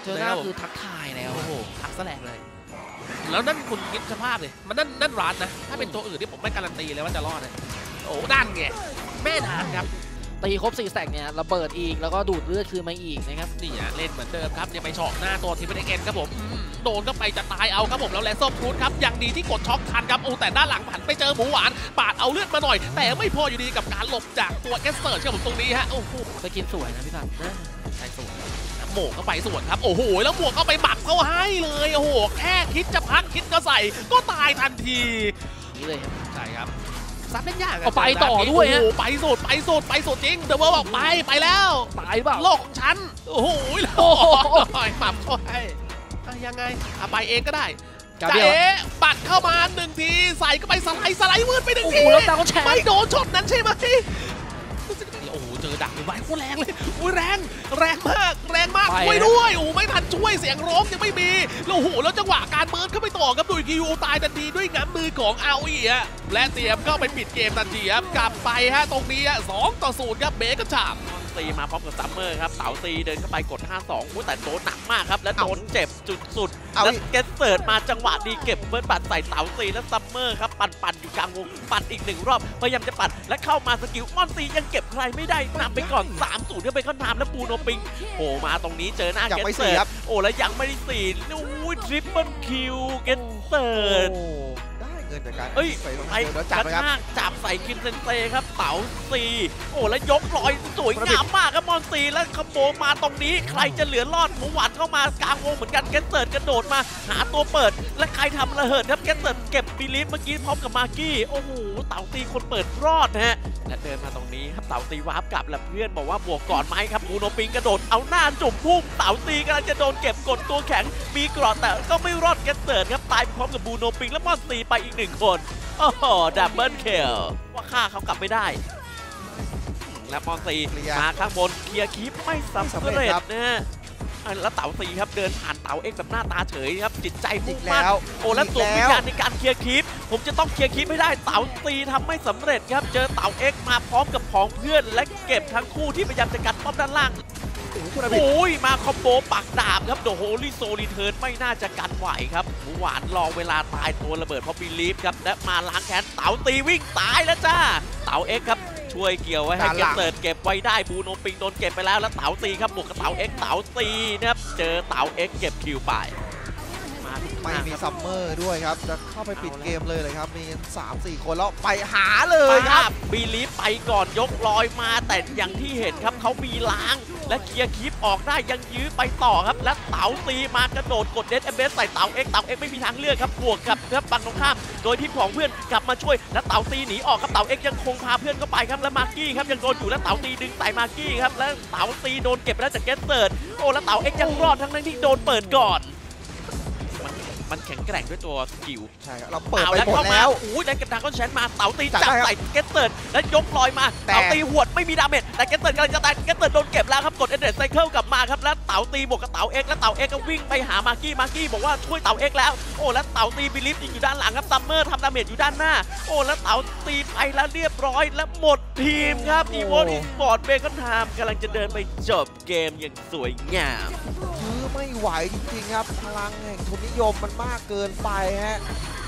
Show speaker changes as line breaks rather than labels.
เจอหน้าคือทักทายแล้ว
โอ้โหทักแสลงเลยแล้วนั่นคุณคิดสภาพเลยมันนั่นร้านนะถ้าเป็นตัวอื่นที่ผมไม่การันตีเลยว่าจะรอดนะโอ้ด้านไงแม่นานครับ
ตีครบ4 แสกเนี่ยระเบิดอีกแล้วก็ดูดเลือดคืนมาอีกนะครับ
นี่เล่นเหมือนเดิมครับเนี่ยไปเฉาะหน้าตัวทีมเป็นเอ็นครับผมโดนก็ไปจะตายเอาครับผมแล้วแลส้มครูดครับยังดีที่กดช็อคทันครับโอ้แต่ด้านหลังผันไปเจอหมูหวานปาดเอาเลือดมาหน่อยแต่ไม่พออยู่ดีกับการหลบจากตัวแกสเซอร์ครับผมตรงนี้ฮะโอ้โห
ไปกินสวยนะพี่ทัน
ใช่สวยโหมกเข้าไปสวนครับโอ้โหแล้วหมวกเข้าไปหมักเขาให้เลยโอ้โหแค่คิดจะพักคิดก็ใส่ก็ตายทันที
นี่เลย
ใช่ครับซัดเล่นยาก
เอาไปต่อด้วยฮะ
ไปสุดจริงเดอะเวิร์บอกไปแล้ว
ตายเปล่า
โลกของฉันโอ้โหหน่อยหม่ำช่วยยังไงไปเองก็ได้จ่าเอ๋ปัดเข้ามา1 ทีใส่ก็ไปสไลด์มืดไป1 ทีไม่โดนช็อตนั้นใช่ไหมโอ้โหเจอดักไว้โคตรแรงเลยอุ้ยแรงมากช่วยด้วยโอ้ไม่ทันช่วยเสียงร้องยังไม่มีแล้วโอ้โหแล้วจังหวะการเบิร์นเข้าไปต่อครับดูคิวตายทันทีด้วยง้ำมือของอาวีและเตรียมเข้าไปปิดเกมทันทีครับกลับไปฮะตรงนี้2-0ครับเบคกระฉาบ
ตีมาพร้อมกับซัมเมอร์ครับเต๋าตีเดินเข้าไปกด 5-2 แต่โดนหนักมากครับและโดนเจ็บจุดสุดแล้วเกสเซิร์ตมาจังหวะดีเก็บเบิร์ดบัตรใส่เต๋าตีและซัมเมอร์ครับปั่นอยู่กลางวงปั่นอีก1 รอบพยายามจะปั่นและเข้ามาสกิลมอนซียังเก็บใครไม่ได้นำไปก่อน 3-0 ก็ไปเข้าทามและบูโนปิงโผล่มาตรงนี้เจอหน้าเกสเซิร์ตโอ้แล้วยังไม่ได้4อู้ทริปเปิลคิวเกสเซิร์ต
จากการ
ไปกระชากจับใส่คิมเซนเต้ครับเต๋าซีโอ้แล้วยกลอยสวยงามมากครับมอนซีแล้วขโมยมาตรงนี้ใครจะเหลือรอดหมูหวานเข้ามากลางวงเหมือนกันเกสเซิร์ตกระโดดมาหาตัวเปิดและใครทำระเหิดครับเกสเซิร์ตเก็บบิลีฟเมื่อกี้พร้อมกับมาร์กี้โอ้โหเต๋าซีคนเปิดรอดฮะและเดินมาตรงนี้ครับเต๋าซีวาร์ปกลับแล้วเพื่อนบอกว่าบวกก่อนไหมครับบูโนปิงกระโดดเอาหน้าจุ่มพุ่งเต๋าซีกำลังจะโดนเก็บกดตัวแข็งมีกรอบแต่ก็ไม่รอดเกสเซิร์ตครับตายพร้อมกับบูโนปิงและมอนซีไปอีก1 คนโอ้โหดับเบิลเคลว่าฆ่าเขากลับไม่ได้และมอนซีมาข้างบนเคลียร์คลิปไม่สำเร็จนะฮะแล้วเต๋าซีครับเดินผ่านเต๋าเอ็กแบบหน้าตาเฉยครับจิตใจมุ่งมั่นโอ้แล้วส่งวิญญาณในการเคลียร์คลิปผมจะต้องเคลียร์คลิปให้ได้เต๋าซีทำไม่สำเร็จครับเจอเต๋าเอ็กมาพร้อมกับของเพื่อนและเก็บทั้งคู่ที่พยายามจะกัดป้อมด้านล่างโอ้ยมาคอมโบปักดาบครับโดโฮลี่โซรีเทิร์นไม่น่าจะกันไหวครับหมูหวานรอเวลาตายตัวระเบิดเพราะบิลีฟครับและมาล้างแค้นเต๋าตีวิ่งตายแล้วจ้าเต๋าเอ็กครับช่วยเกี่ยวไว้ให้เกสเซิร์ตเก็บไว้ได้บูโนปิงโดนเก็บไปแล้วแล้วเต๋าตีครับบวกกับเต๋าเอ็กเต๋าตีนะครับเจอเต๋าเอ็กเก็บคิวไป
ไม่มีซัมเมอร์ด้วยครับจะเข้าไปปิดเกมเลยครับมี 3-4 คนแล้วไปหาเลยครับ
บีลีฟไปก่อนยกลอยมาแต่อย่างที่เห็นครับเขามีล้างและเคลียร์คลิปออกได้ยังยื้อไปต่อครับและเต๋าตีมากระโดดกดเดสเอเบสใส่เต๋าเอ็กไม่มีทางเลือกครับบวกกับฝั่งตรงข้ามโดยที่ของเพื่อนกลับมาช่วยและเต๋าตีหนีออกครับเต๋าเอ็กยังคงพาเพื่อนเข้าไปครับและมาร์กี้ครับยังโดนอยู่และเต๋าตีดึงใส่มาร์กี้ครับและเต๋าตีโดนเก็บไปแล้วจากเกสเซิร์ตโอ้และเต๋าเอ็กยังรอดทั้งที่โดนเปิดก่อนมันแข็งแกร่งด้วยตัวสกิล
ใช่เราเปิดไปหมดแล้ว
อู้ยแล้วกระดานก็แชนมาเต๋าตีจับใส่เกสเซิร์ตแล้วยกลอยมาเต๋าตีหวดไม่มีดาเมจแต่เกสเซิร์ตกำลังจะตายเกสเซิร์ตโดนเก็บแล้วครับกดเอเดนไซเคิลกลับมาครับแล้วเต๋าตีบวกกับเต๋าเอ็กแล้วเต๋าเอ็กก็วิ่งไปหามาร์กี้บอกว่าช่วยเต๋าเอ็กแล้วโอ้แล้วเต๋าตีบิลิฟอยู่ด้านหลังครับซัมเมอร์ทำดาเมจอยู่ด้านหน้าโอ้แล้วเต๋าตีไปแล้วเรียบร้อยและหมดทีมครับอีโวอีสปอร์ตเบคอนไทม์กำลังจะเดินไปจบเกมอย่างสวยงาม
ไม่ไหวจริงๆครับพลังแห่งทุนนิยมมันมากเกินไปฮะ